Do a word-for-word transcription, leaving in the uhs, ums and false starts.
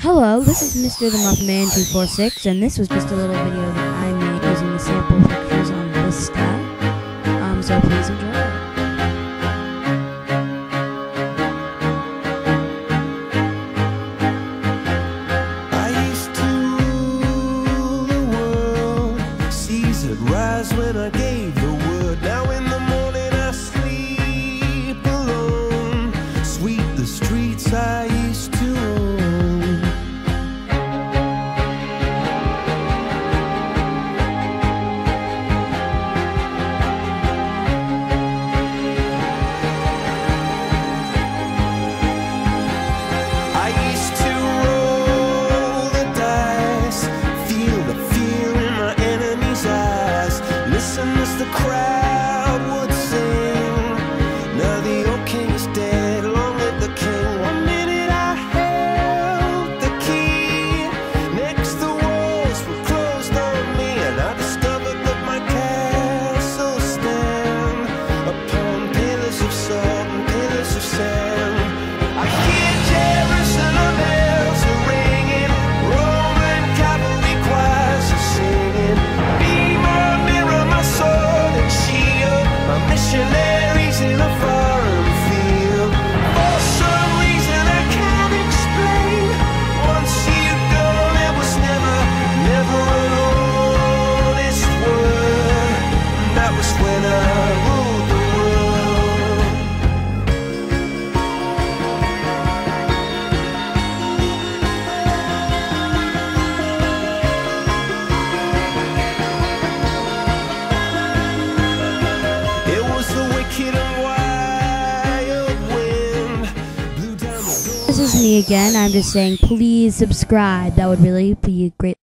Hello, this is Mister the Muffin Man two four six, and this was just a little video that I made using the sample pictures on Vista. Um, so please enjoy. I used to rule the world, seas would rise when I gave the word. Now in the morning I sleep alone, sweep the streets I used to own. I used to roll the dice, feel the fear in my enemy's eyes, listen as the crowd would sing. Now the old king is dead, long live the king. One minute I held the key, next the walls were closed on me, and I discovered that my castle stand upon pillars of salt and pillars of sand. I hear Jerusalem bells are ringing, Roman cavalry choirs are singing. Be my mirror, my sword and shield, my missionaries in a foreign field. For some reason I can't explain, once you've gone there was never, never an honest word. And that was when I ruled the world. It was the wicked and wild wind blew down the door. This is me again. I'm just saying, please subscribe. That would really be great.